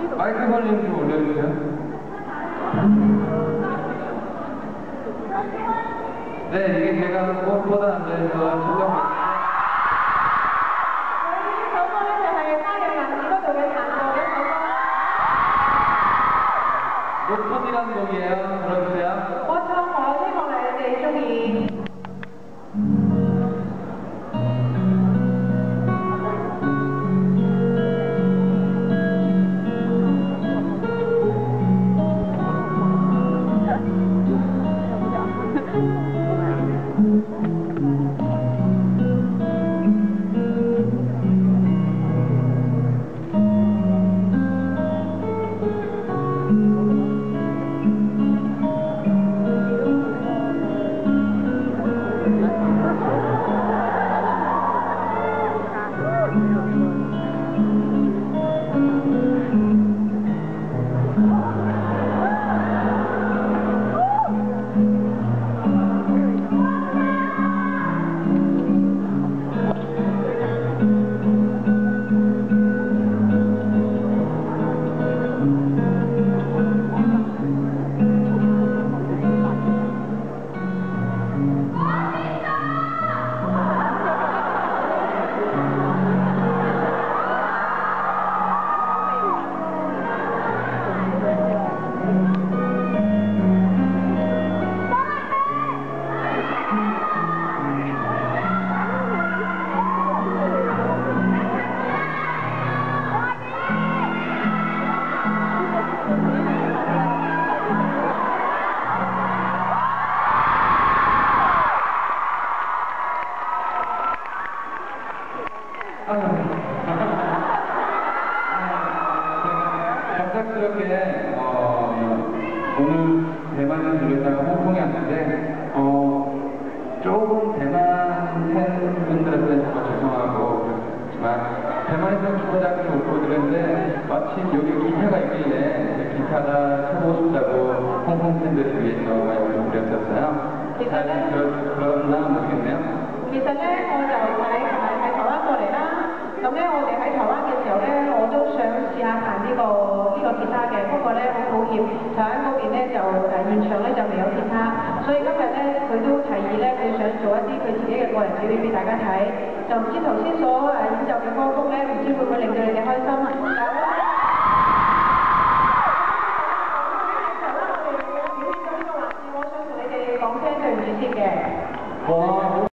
마이크 볼륨 좀 올려주세요. 네, 이게 제가 무엇보다 앉아서 촬영. 로톤이라는 곡이에요. 들어주세요. 갑작스럽게 오늘 대만에 들렸다가 홍콩에 왔는데 조금 대만 팬분들한테 정말 죄송하고 그렇지만 대만에서 기타장을 못 보여드렸는데 마침 여기 기타가 있길래 기타가 쳐보고 싶다고 홍콩 팬들을 위해서 말씀드렸었어요. 잘 그러나 모르겠네요. 其實咧，我就喺台灣過嚟啦。咁咧，我哋喺台灣嘅時候咧，我都想試下彈呢個吉他嘅。不過咧，好抱歉，台灣嗰邊咧就現場咧就未有吉他，所以今日咧佢都提議咧，佢想做一啲佢自己嘅個人表演俾大家睇。就唔知頭先所演奏嘅歌曲咧，唔知會唔會令到你哋開心啊？我想同你哋講聲對唔住先嘅。